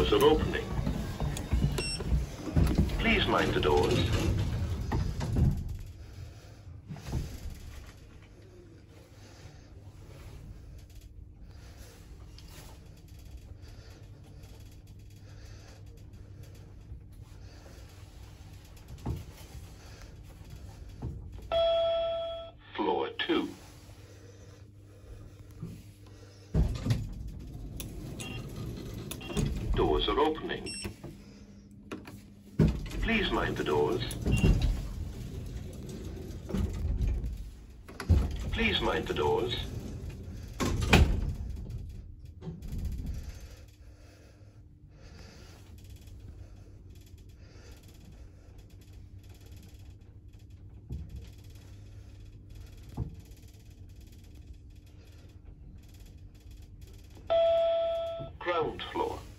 Doors are opening. Please mind the doors. Floor 2. Doors are opening. Please mind the doors. Please mind the doors. Ground floor.